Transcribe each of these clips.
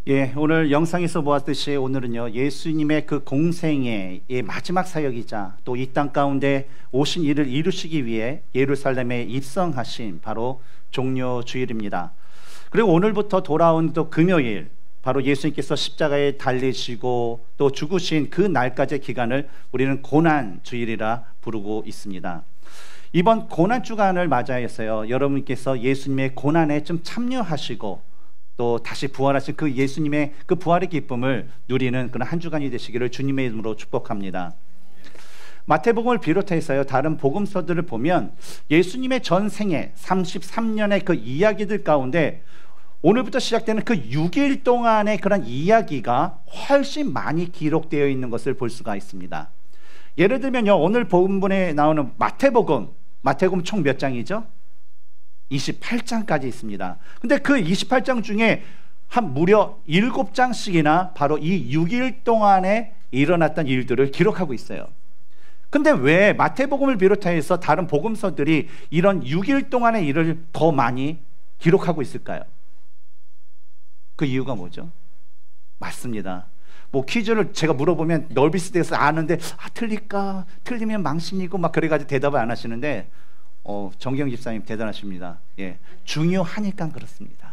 예, 오늘 영상에서 보았듯이 오늘은요, 예수님의 그 공생의 마지막 사역이자 또 이 땅 가운데 오신 일을 이루시기 위해 예루살렘에 입성하신 바로 종려 주일입니다. 그리고 오늘부터 돌아온 또 금요일, 바로 예수님께서 십자가에 달리시고 또 죽으신 그 날까지의 기간을 우리는 고난 주일이라 부르고 있습니다. 이번 고난 주간을 맞이해서요, 여러분께서 예수님의 고난에 좀 참여하시고 또 다시 부활하신 그 예수님의 그 부활의 기쁨을 누리는 그런 한 주간이 되시기를 주님의 이름으로 축복합니다. 마태복음을 비롯해서요, 다른 복음서들을 보면 예수님의 전생애 33년의 그 이야기들 가운데 오늘부터 시작되는 그 6일 동안의 그런 이야기가 훨씬 많이 기록되어 있는 것을 볼 수가 있습니다. 예를 들면요, 오늘 본문에 나오는 마태복음 총 몇 장이죠? 28장까지 있습니다. 근데 그 28장 중에 한 무려 7장씩이나 바로 이 6일 동안에 일어났던 일들을 기록하고 있어요. 근데 왜 마태복음을 비롯해서 다른 복음서들이 이런 6일 동안의 일을 더 많이 기록하고 있을까요? 그 이유가 뭐죠? 맞습니다. 뭐 퀴즈를 제가 물어보면 널비스돼서 아는데 틀릴까? 틀리면 망신이고 막 그래가지고 대답을 안 하시는데 정경 집사님 대단하십니다. 예, 중요하니까 그렇습니다.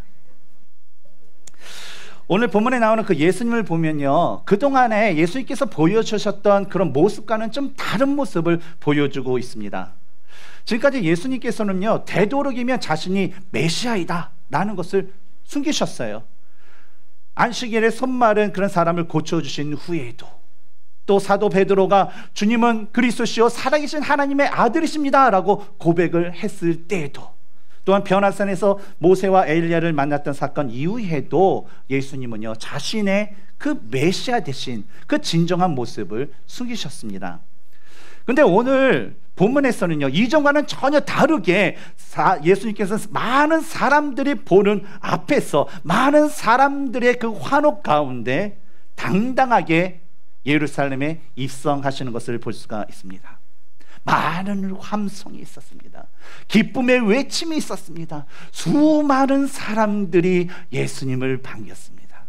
오늘 본문에 나오는 그 예수님을 보면요, 그동안에 예수님께서 보여주셨던 그런 모습과는 좀 다른 모습을 보여주고 있습니다. 지금까지 예수님께서는요, 되도록이면 자신이 메시아이다 라는 것을 숨기셨어요. 안식일에 손마른 그런 사람을 고쳐주신 후에도, 또 사도 베드로가 주님은 그리스도시요 살아계신 하나님의 아들이십니다 라고 고백을 했을 때에도, 또한 변화산에서 모세와 엘리야를 만났던 사건 이후에도 예수님은요, 자신의 그 메시아 되신 그 진정한 모습을 숨기셨습니다. 근데 오늘 본문에서는요, 이전과는 전혀 다르게 예수님께서 많은 사람들이 보는 앞에서 많은 사람들의 그 환호 가운데 당당하게 예루살렘에 입성하시는 것을 볼 수가 있습니다. 많은 함성이 있었습니다. 기쁨의 외침이 있었습니다. 수많은 사람들이 예수님을 반겼습니다.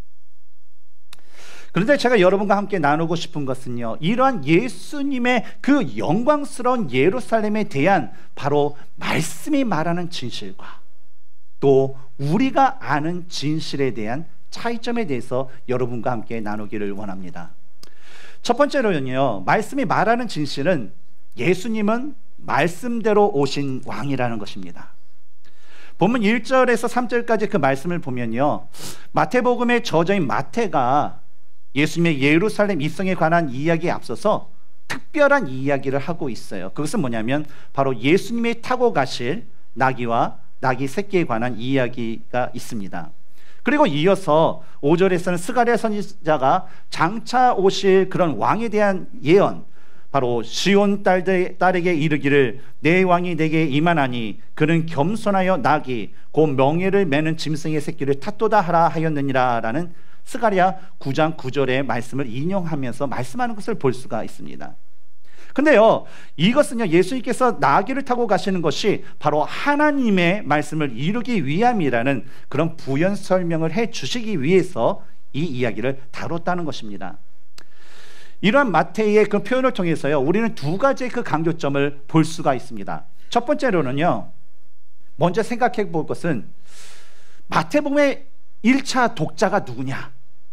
그런데 제가 여러분과 함께 나누고 싶은 것은요, 이러한 예수님의 그 영광스러운 예루살렘에 대한 바로 말씀이 말하는 진실과 또 우리가 아는 진실에 대한 차이점에 대해서 여러분과 함께 나누기를 원합니다. 첫 번째로는요, 말씀이 말하는 진실은 예수님은 말씀대로 오신 왕이라는 것입니다. 본문 1절에서 3절까지 그 말씀을 보면요, 마태복음의 저자인 마태가 예수님의 예루살렘 입성에 관한 이야기에 앞서서 특별한 이야기를 하고 있어요. 그것은 뭐냐면 바로 예수님이 타고 가실 나귀와 나귀 새끼에 관한 이야기가 있습니다. 그리고 이어서 5절에서는 스가랴 선지자가 장차 오실 그런 왕에 대한 예언, 바로 시온 딸에게 이르기를 내 왕이 내게 임하나니 그는 겸손하여 나귀 곧 명예를 매는 짐승의 새끼를 탓도다 하라 하였느니라 라는 스가랴 9장 9절의 말씀을 인용하면서 말씀하는 것을 볼 수가 있습니다. 근데요, 이것은요, 예수님께서 나귀를 타고 가시는 것이 바로 하나님의 말씀을 이루기 위함이라는 그런 부연 설명을 해 주시기 위해서 이 이야기를 다뤘다는 것입니다. 이러한 마태의 그 표현을 통해서요, 우리는 두 가지의 그 강조점을 볼 수가 있습니다. 첫 번째로는요, 먼저 생각해 볼 것은 마태복음의 1차 독자가 누구냐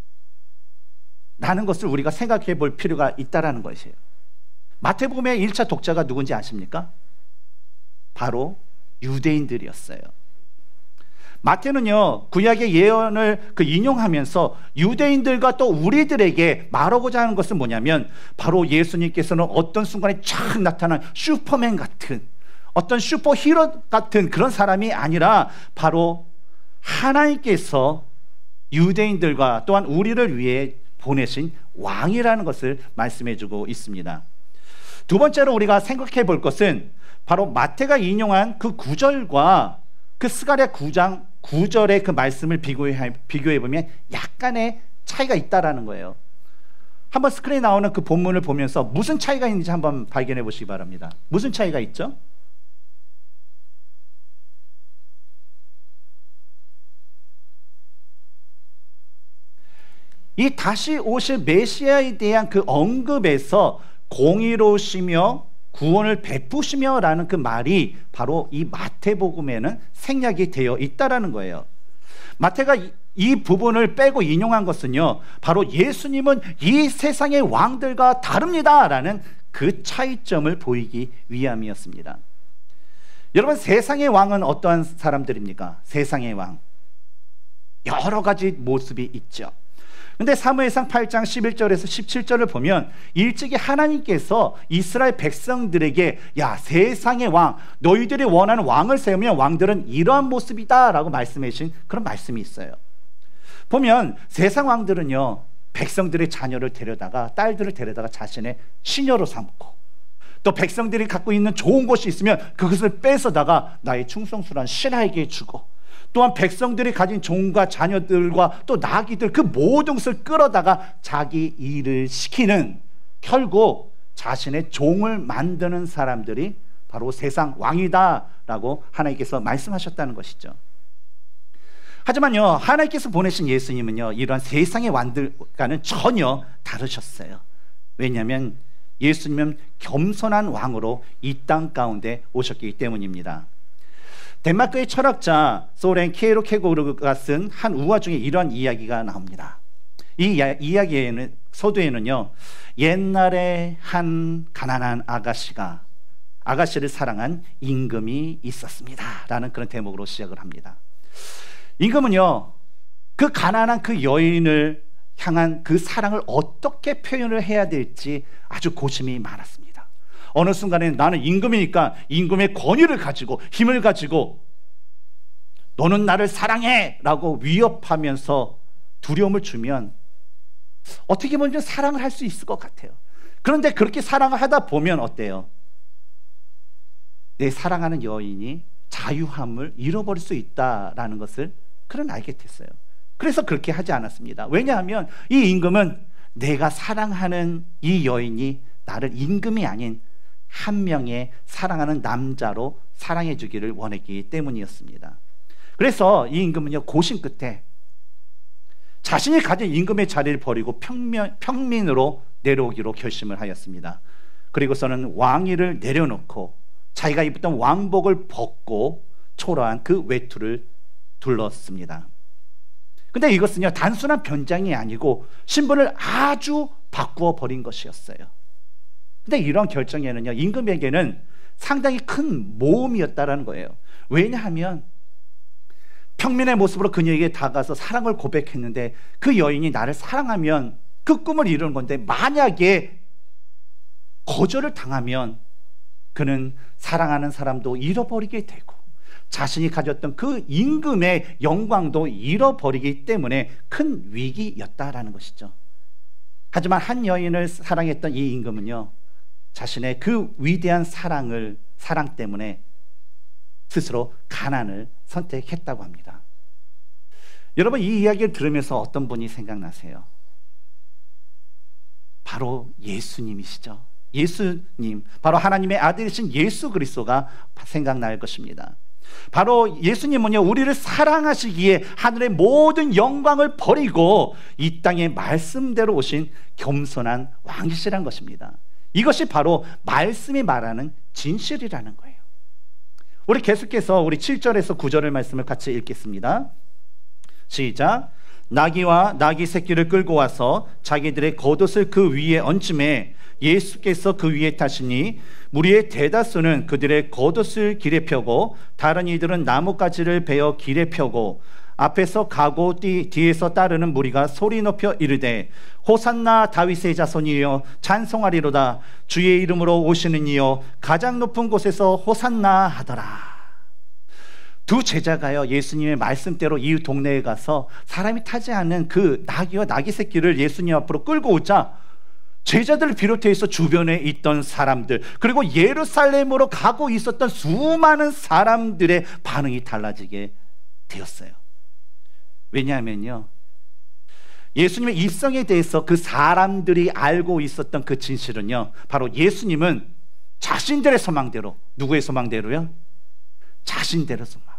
라는 것을 우리가 생각해 볼 필요가 있다는 것이에요. 마태복음의 1차 독자가 누군지 아십니까? 바로 유대인들이었어요. 마태는요, 구약의 예언을 인용하면서 유대인들과 또 우리들에게 말하고자 하는 것은 뭐냐면 바로 예수님께서는 어떤 순간에 쫙 나타난 슈퍼맨 같은 어떤 슈퍼히로 같은 그런 사람이 아니라 바로 하나님께서 유대인들과 또한 우리를 위해 보내신 왕이라는 것을 말씀해주고 있습니다. 두 번째로 우리가 생각해 볼 것은 바로 마태가 인용한 그 9절과 그 스가랴 9장 9절의 그 말씀을 비교해 보면 약간의 차이가 있다라는 거예요. 한번 스크린에 나오는 그 본문을 보면서 무슨 차이가 있는지 한번 발견해 보시기 바랍니다. 무슨 차이가 있죠? 이 다시 오실 메시아에 대한 그 언급에서 공의로우시며 구원을 베푸시며 라는 그 말이 바로 이 마태복음에는 생략이 되어 있다라는 거예요. 마태가 이 부분을 빼고 인용한 것은요, 바로 예수님은 이 세상의 왕들과 다릅니다 라는 그 차이점을 보이기 위함이었습니다. 여러분, 세상의 왕은 어떠한 사람들입니까? 세상의 왕, 여러 가지 모습이 있죠. 근데 사무엘상 8장 11절에서 17절을 보면 일찍이 하나님께서 이스라엘 백성들에게, 야, 세상의 왕, 너희들이 원하는 왕을 세우면 왕들은 이러한 모습이다 라고 말씀해 주신 그런 말씀이 있어요. 보면 세상 왕들은요, 백성들의 자녀를 데려다가, 딸들을 데려다가 자신의 시녀로 삼고, 또 백성들이 갖고 있는 좋은 것이 있으면 그것을 뺏어다가 나의 충성스러운 신하에게 주고, 또한 백성들이 가진 종과 자녀들과 또 나귀들, 그 모든 것을 끌어다가 자기 일을 시키는, 결국 자신의 종을 만드는 사람들이 바로 세상 왕이다라고 하나님께서 말씀하셨다는 것이죠. 하지만요, 하나님께서 보내신 예수님은요, 이러한 세상의 왕들과는 전혀 다르셨어요. 왜냐하면 예수님은 겸손한 왕으로 이 땅 가운데 오셨기 때문입니다. 덴마크의 철학자 소렌 키에로케고르가 쓴 한 우화 중에 이런 이야기가 나옵니다. 이 이야기에는, 서두에는요, 옛날에 한 가난한 아가씨를 사랑한 임금이 있었습니다 라는 그런 대목으로 시작을 합니다. 임금은요, 그 가난한 그 여인을 향한 그 사랑을 어떻게 표현을 해야 될지 아주 고심이 많았습니다. 어느 순간에 나는 임금이니까 임금의 권위를 가지고, 힘을 가지고 너는 나를 사랑해 라고 위협하면서 두려움을 주면 어떻게 보면 사랑을 할 수 있을 것 같아요. 그런데 그렇게 사랑을 하다 보면 어때요? 내 사랑하는 여인이 자유함을 잃어버릴 수 있다라는 것을 그는 알게 됐어요. 그래서 그렇게 하지 않았습니다. 왜냐하면 이 임금은 내가 사랑하는 이 여인이 나를 임금이 아닌 한 명의 사랑하는 남자로 사랑해 주기를 원했기 때문이었습니다. 그래서 이 임금은요, 고심 끝에 자신이 가진 임금의 자리를 버리고 평민으로 내려오기로 결심을 하였습니다. 그리고서는 왕위를 내려놓고 자기가 입었던 왕복을 벗고 초라한 그 외투를 둘렀습니다. 근데 이것은요, 단순한 변장이 아니고 신분을 아주 바꾸어 버린 것이었어요. 근데 이런 결정에는요, 임금에게는 상당히 큰 모험이었다라는 거예요. 왜냐하면 평민의 모습으로 그녀에게 다가가서 사랑을 고백했는데 그 여인이 나를 사랑하면 그 꿈을 이루는 건데, 만약에 거절을 당하면 그는 사랑하는 사람도 잃어버리게 되고 자신이 가졌던 그 임금의 영광도 잃어버리기 때문에 큰 위기였다라는 것이죠. 하지만 한 여인을 사랑했던 이 임금은요, 자신의 그 위대한 사랑 때문에 스스로 가난을 선택했다고 합니다. 여러분, 이 이야기를 들으면서 어떤 분이 생각나세요? 바로 예수님이시죠. 예수님, 바로 하나님의 아들이신 예수 그리스도가 생각날 것입니다. 바로 예수님은요, 우리를 사랑하시기에 하늘의 모든 영광을 버리고 이 땅에 말씀대로 오신 겸손한 왕이시란 것입니다. 이것이 바로 말씀이 말하는 진실이라는 거예요. 우리 계속해서 우리 7절에서 9절의 말씀을 같이 읽겠습니다. 시작. 나귀와 나귀 새끼를 끌고 와서 자기들의 겉옷을 그 위에 얹음에 예수께서 그 위에 타시니 무리의 대다수는 그들의 겉옷을 길에 펴고 다른 이들은 나뭇가지를 베어 길에 펴고 앞에서 가고 뒤에서 따르는 무리가 소리 높여 이르되 호산나 다윗의 자손이여 찬송하리로다. 주의 이름으로 오시는 이여 가장 높은 곳에서 호산나 하더라. 두 제자가요, 예수님의 말씀대로 이웃 동네에 가서 사람이 타지 않는 그 나귀와 나귀 새끼를 예수님 앞으로 끌고 오자 제자들을 비롯해서 주변에 있던 사람들, 그리고 예루살렘으로 가고 있었던 수많은 사람들의 반응이 달라지게 되었어요. 왜냐하면요, 예수님의 입성에 대해서 그 사람들이 알고 있었던 그 진실은요, 바로 예수님은 자신들의 소망대로, 누구의 소망대로요? 자신들의 소망,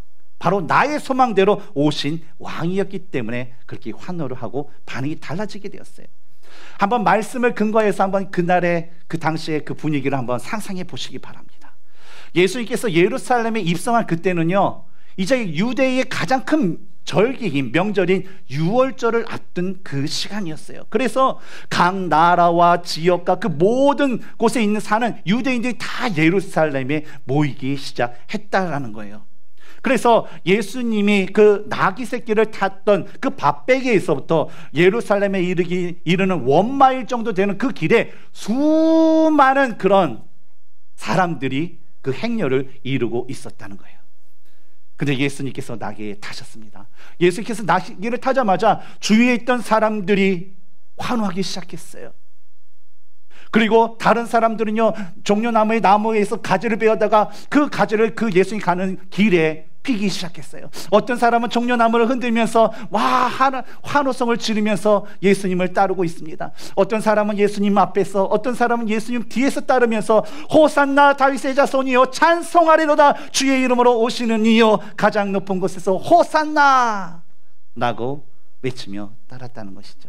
바로 나의 소망대로 오신 왕이었기 때문에 그렇게 환호를 하고 반응이 달라지게 되었어요. 한번 말씀을 근거해서 한번 그날의 그 당시의 그 분위기를 한번 상상해 보시기 바랍니다. 예수님께서 예루살렘에 입성한 그때는요, 이제 유대의 가장 큰 절기인 명절인 유월절을 앞둔 그 시간이었어요. 그래서 각 나라와 지역과 그 모든 곳에 있는 사는 유대인들이 다 예루살렘에 모이기 시작했다라는 거예요. 그래서 예수님이 그 나귀 새끼를 탔던 그 밭베개에서부터 예루살렘에 이르는 원마일 정도 되는 그 길에 수많은 그런 사람들이 그 행렬을 이루고 있었다는 거예요. 근데 예수님께서 나귀에 타셨습니다. 예수님께서 나귀를 타자마자 주위에 있던 사람들이 환호하기 시작했어요. 그리고 다른 사람들은요, 종려나무의 나무에서 가지를 베어다가 그 가지를 그 예수님 가는 길에 피기 시작했어요. 어떤 사람은 종려나무를 흔들면서 환호성을 지르면서 예수님을 따르고 있습니다. 어떤 사람은 예수님 앞에서, 어떤 사람은 예수님 뒤에서 따르면서 호산나 다윗의 자손이여 찬송하리로다, 주의 이름으로 오시는 이여 가장 높은 곳에서 호산나 라고 외치며 따랐다는 것이죠.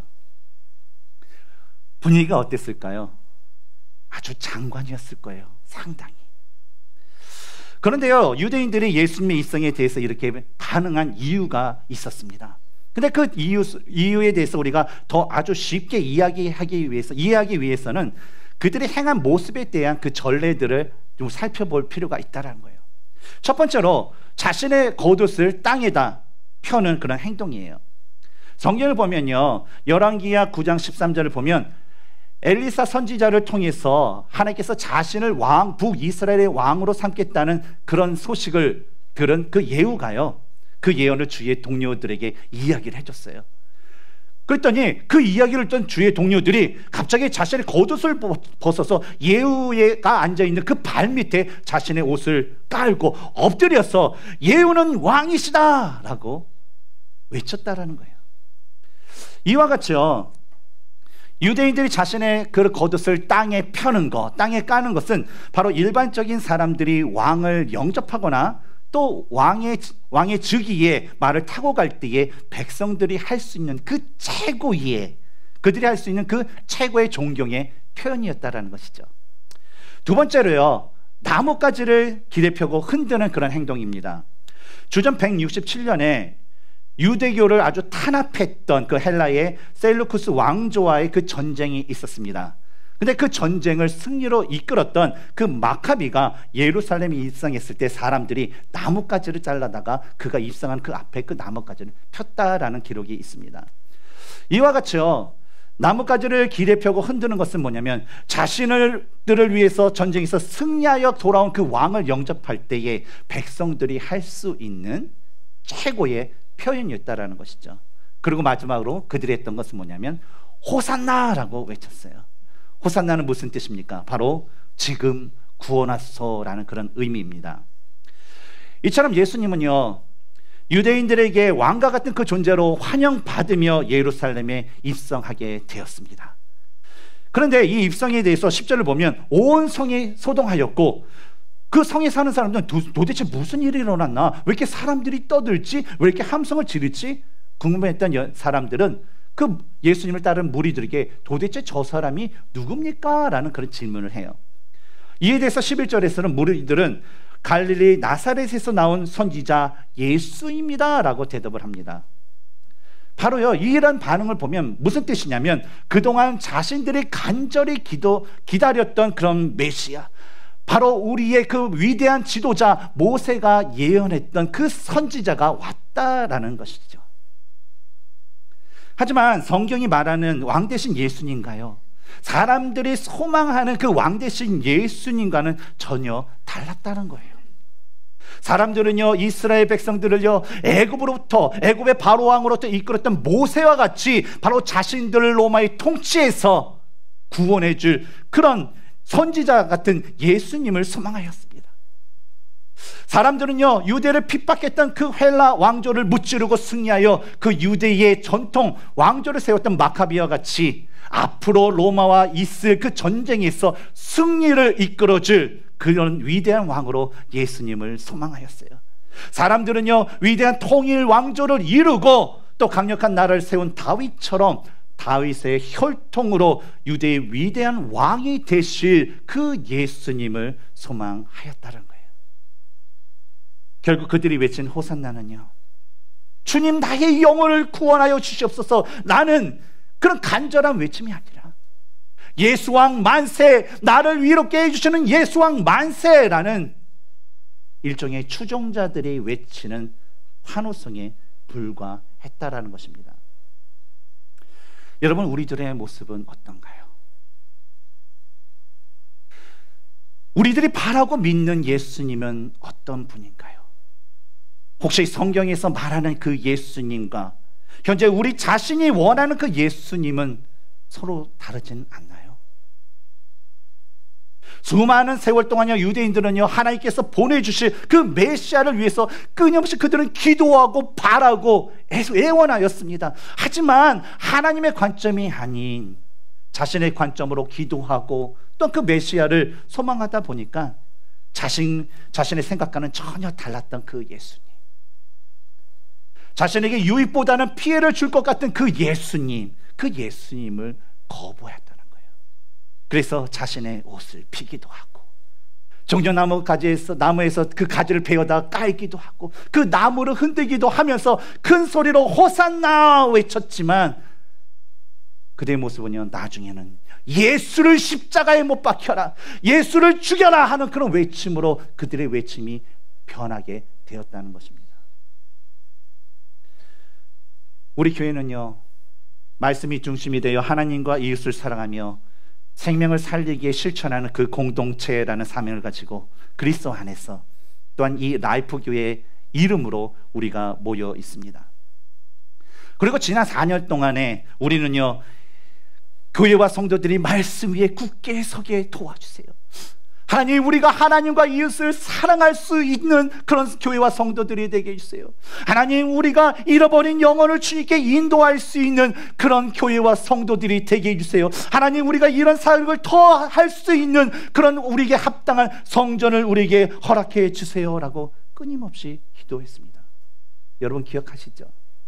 분위기가 어땠을까요? 아주 장관이었을 거예요. 상당히. 그런데요, 유대인들이 예수님의 입성에 대해서 이렇게 반응한 이유가 있었습니다. 근데 그 이유에 대해서 우리가 더 아주 쉽게 이해하기 위해서는 그들이 행한 모습에 대한 그 전례들을 좀 살펴볼 필요가 있다는 거예요. 첫 번째로 자신의 겉옷을 땅에다 펴는 그런 행동이에요. 성경을 보면요, 열왕기하 9장 13절을 보면 엘리사 선지자를 통해서 하나님께서 자신을 북이스라엘의 왕으로 삼겠다는 그런 소식을 들은 그 예후가요, 그 예언을 주의 동료들에게 이야기를 해줬어요. 그랬더니 그 이야기를 듣던 주의 동료들이 갑자기 자신의 겉옷을 벗어서 예후가 앉아있는 그 발밑에 자신의 옷을 깔고 엎드려서 예후는 왕이시다 라고 외쳤다라는 거예요. 이와 같이요, 유대인들이 자신의 그 겉옷을 땅에 펴는 것, 땅에 까는 것은 바로 일반적인 사람들이 왕을 영접하거나 또 왕의 즉위에 말을 타고 갈 때에 백성들이 할 수 있는 그 최고의, 그들이 할 수 있는 그 최고의 존경의 표현이었다라는 것이죠. 두 번째로요, 나뭇가지를 길에 펴고 흔드는 그런 행동입니다. 주전 167년에 유대교를 아주 탄압했던 그 헬라의 셀루쿠스 왕조와의 그 전쟁이 있었습니다. 근데 그 전쟁을 승리로 이끌었던 그 마카비가 예루살렘에 입성했을 때 사람들이 나뭇가지를 잘라다가 그가 입성한 그 앞에 그 나뭇가지를 폈다라는 기록이 있습니다. 이와 같이요, 나뭇가지를 길에 펴고 흔드는 것은 뭐냐면 자신들을 위해서 전쟁에서 승리하여 돌아온 그 왕을 영접할 때에 백성들이 할 수 있는 최고의 표현이었다라는 것이죠. 그리고 마지막으로 그들이 했던 것은 뭐냐면 호산나라고 외쳤어요. 호산나는 무슨 뜻입니까? 바로 지금 구원하소서라는 그런 의미입니다. 이처럼 예수님은요, 유대인들에게 왕과 같은 그 존재로 환영받으며 예루살렘에 입성하게 되었습니다. 그런데 이 입성에 대해서 10절을 보면 온 성이 소동하였고 그 성에 사는 사람들은 도대체 무슨 일이 일어났나? 왜 이렇게 사람들이 떠들지? 왜 이렇게 함성을 지르지? 궁금했던 사람들은 그 예수님을 따른 무리들에게 도대체 저 사람이 누굽니까? 라는 그런 질문을 해요. 이에 대해서 11절에서는 무리들은 갈릴리 나사렛에서 나온 선지자 예수입니다 라고 대답을 합니다. 바로요, 이런 반응을 보면 무슨 뜻이냐면 그동안 자신들이 간절히 기다렸던 그런 메시아, 바로 우리의 그 위대한 지도자 모세가 예언했던 그 선지자가 왔다라는 것이죠. 하지만 성경이 말하는 왕 대신 예수님인가요? 사람들이 소망하는 그 왕 대신 예수님과는 전혀 달랐다는 거예요. 사람들은요, 이스라엘 백성들을요, 애굽의 바로 왕으로부터 이끌었던 모세와 같이 바로 자신들을 로마의 통치에서 구원해 줄 그런 선지자 같은 예수님을 소망하였습니다. 사람들은요, 유대를 핍박했던 그 헬라 왕조를 무찌르고 승리하여 그 유대의 전통 왕조를 세웠던 마카비와 같이 앞으로 로마와 있을 그 전쟁에서 승리를 이끌어줄 그런 위대한 왕으로 예수님을 소망하였어요. 사람들은요, 위대한 통일 왕조를 이루고 또 강력한 나라를 세운 다윗처럼 다윗의 혈통으로 유대의 위대한 왕이 되실 그 예수님을 소망하였다는 거예요. 결국 그들이 외친 호산나는요, 주님 나의 영혼을 구원하여 주시옵소서, 라는 그런 간절한 외침이 아니라 예수왕 만세, 나를 위롭게 해주시는 예수왕 만세라는 일종의 추종자들이 외치는 환호성에 불과했다라는 것입니다. 여러분, 우리들의 모습은 어떤가요? 우리들이 바라고 믿는 예수님은 어떤 분인가요? 혹시 성경에서 말하는 그 예수님과 현재 우리 자신이 원하는 그 예수님은 서로 다르진 않나요? 수많은 세월 동안요, 유대인들은요, 하나님께서 보내주실 그 메시아를 위해서 끊임없이 그들은 기도하고 바라고 애원하였습니다. 하지만 하나님의 관점이 아닌 자신의 관점으로 기도하고 또 그 메시아를 소망하다 보니까 자신의 생각과는 전혀 달랐던 그 예수님, 자신에게 유익보다는 피해를 줄 것 같은 그 예수님을 거부했다는 거예요. 그래서 자신의 옷을 피기도 하고 나무에서 그 가지를 베어다 깔기도 하고 그 나무를 흔들기도 하면서 큰 소리로 호산나 외쳤지만 그들의 모습은요, 나중에는 예수를 십자가에 못 박혀라, 예수를 죽여라 하는 그런 외침으로 그들의 외침이 변하게 되었다는 것입니다. 우리 교회는요, 말씀이 중심이 되어 하나님과 이웃을 사랑하며 생명을 살리기에 실천하는 그 공동체라는 사명을 가지고 그리스도 안에서 또한 이 라이프 교회의 이름으로 우리가 모여 있습니다. 그리고 지난 4년 동안에 우리는요, 교회와 성도들이 말씀 위에 굳게 서게 도와주세요. 하나님, 우리가 하나님과 이웃을 사랑할 수 있는 그런 교회와 성도들이 되게 해주세요. 하나님, 우리가 잃어버린 영혼을 주님께 인도할 수 있는 그런 교회와 성도들이 되게 해주세요. 하나님, 우리가 이런 사역을 더 할 수 있는 그런 우리에게 합당한 성전을 우리에게 허락해 주세요라고 끊임없이 기도했습니다. 여러분 기억하시죠?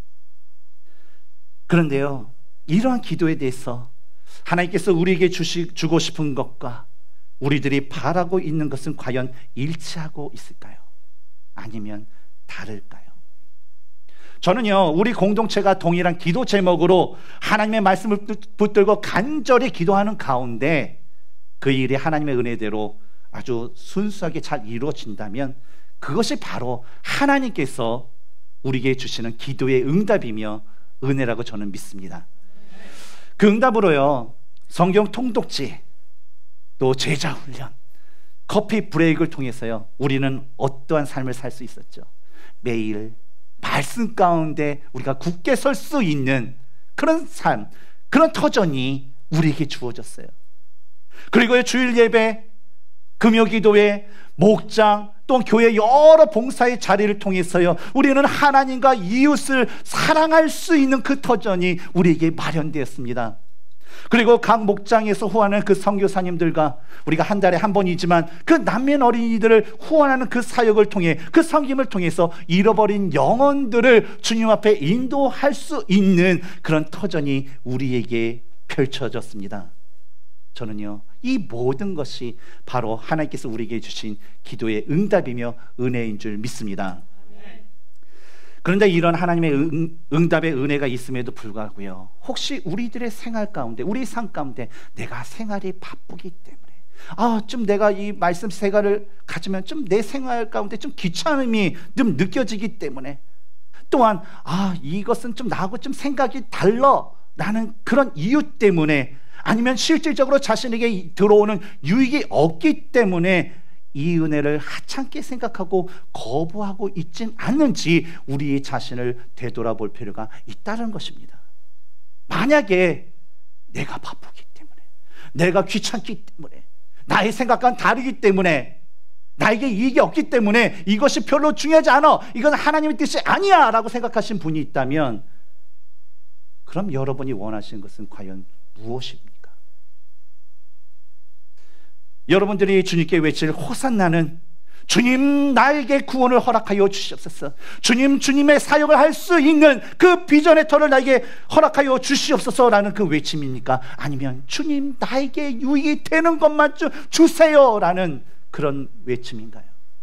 그런데요, 이러한 기도에 대해서 하나님께서 우리에게 주고 싶은 것과 우리들이 바라고 있는 것은 과연 일치하고 있을까요? 아니면 다를까요? 저는요, 우리 공동체가 동일한 기도 제목으로 하나님의 말씀을 붙들고 간절히 기도하는 가운데 그 일이 하나님의 은혜대로 아주 순수하게 잘 이루어진다면 그것이 바로 하나님께서 우리에게 주시는 기도의 응답이며 은혜라고 저는 믿습니다. 그 응답으로요, 성경 통독지, 또 제자 훈련, 커피 브레이크를 통해서요, 우리는 어떠한 삶을 살 수 있었죠? 매일 말씀 가운데 우리가 굳게 설 수 있는 그런 삶, 그런 터전이 우리에게 주어졌어요. 그리고 주일 예배, 금요 기도회, 목장, 또 교회 여러 봉사의 자리를 통해서요, 우리는 하나님과 이웃을 사랑할 수 있는 그 터전이 우리에게 마련되었습니다. 그리고 각 목장에서 후원하는 그 선교사님들과 우리가 한 달에 한 번이지만 그 난민 어린이들을 후원하는 그 사역을 통해, 그 섬김을 통해서 잃어버린 영혼들을 주님 앞에 인도할 수 있는 그런 터전이 우리에게 펼쳐졌습니다. 저는요, 이 모든 것이 바로 하나님께서 우리에게 주신 기도의 응답이며 은혜인 줄 믿습니다. 그런데 이런 하나님의 응답의 은혜가 있음에도 불구하고요, 혹시 우리들의 생활 가운데, 우리 삶 가운데 내가 생활이 바쁘기 때문에 좀 내가 이 말씀 생활을 가지면 좀 내 생활 가운데 좀 귀찮음이 좀 느껴지기 때문에, 또한 이것은 좀 나하고 좀 생각이 달라 라는 그런 이유 때문에, 아니면 실질적으로 자신에게 들어오는 유익이 없기 때문에 이 은혜를 하찮게 생각하고 거부하고 있진 않는지 우리 자신을 되돌아볼 필요가 있다는 것입니다. 만약에 내가 바쁘기 때문에, 내가 귀찮기 때문에, 나의 생각과는 다르기 때문에, 나에게 이익이 없기 때문에 이것이 별로 중요하지 않아, 이건 하나님의 뜻이 아니야 라고 생각하신 분이 있다면, 그럼 여러분이 원하시는 것은 과연 무엇입니까? 여러분들이 주님께 외칠 호산나는 주님, 나에게 구원을 허락하여 주시옵소서. 주님, 주님의 사역을 할 수 있는 그 비전의 터를 나에게 허락하여 주시옵소서라는 그 외침입니까? 아니면 주님, 나에게 유익이 되는 것만 주세요라는 그런 외침인가요?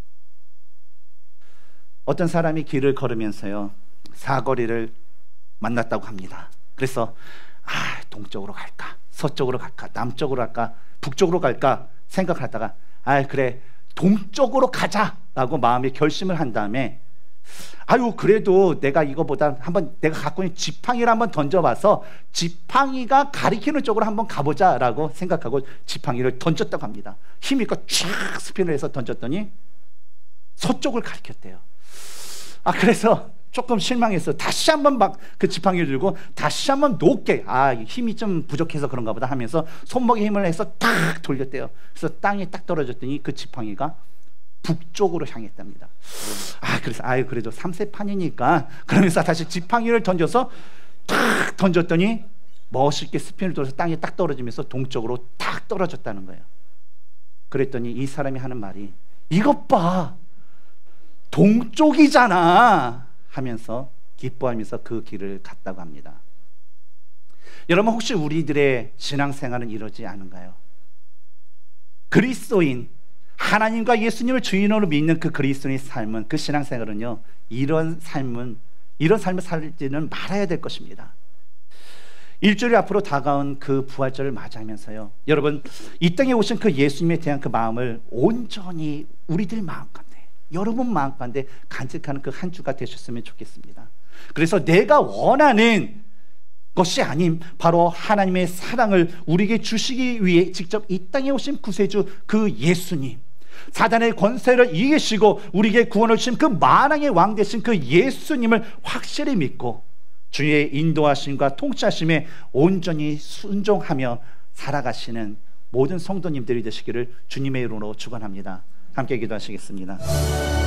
어떤 사람이 길을 걸으면서요, 사거리를 만났다고 합니다. 그래서 동쪽으로 갈까, 서쪽으로 갈까, 남쪽으로 갈까, 북쪽으로 갈까 생각하다가 그래, 동쪽으로 가자라고 마음에 결심을 한 다음에 그래도 내가 이거보다 한번 내가 갖고 있는 지팡이를 한번 던져봐서 지팡이가 가리키는 쪽으로 한번 가보자라고 생각하고 지팡이를 던졌다고 합니다. 힘있고 쫙 스핀을 해서 던졌더니 서쪽을 가리켰대요. 그래서 조금 실망해서 다시 한번 막 그 지팡이를 들고 다시 한번 높게, 힘이 좀 부족해서 그런가 보다 하면서 손목에 힘을 내서 딱 돌렸대요. 그래서 땅에 딱 떨어졌더니 그 지팡이가 북쪽으로 향했답니다. 그래서 그래도 3세판이니까 그러면서 다시 지팡이를 던져서 딱 던졌더니 멋있게 스핀을 돌아서 땅에 딱 떨어지면서 동쪽으로 딱 떨어졌다는 거예요. 그랬더니 이 사람이 하는 말이, 이것 봐, 동쪽이잖아 하면서 기뻐하면서 그 길을 갔다고 합니다. 여러분, 혹시 우리들의 신앙생활은 이러지 않은가요? 그리스도인, 하나님과 예수님을 주인으로 믿는 그 그리스도인의 삶은, 그 신앙생활은요, 이런 삶을 살지는 말아야 될 것입니다. 일주일 앞으로 다가온 그 부활절을 맞이하면서요, 여러분, 이 땅에 오신 그 예수님에 대한 그 마음을 온전히 우리들 마음 가운데, 여러분 마음 가운데 간직하는 그 한 주가 되셨으면 좋겠습니다. 그래서 내가 원하는 것이 아닌 바로 하나님의 사랑을 우리에게 주시기 위해 직접 이 땅에 오신 구세주 그 예수님, 사단의 권세를 이기시고 우리에게 구원을 주신 그 만왕의 왕 되신 그 예수님을 확실히 믿고 주의 인도하심과 통치하심에 온전히 순종하며 살아가시는 모든 성도님들이 되시기를 주님의 이름으로 축원합니다. 함께 기도하시겠습니다.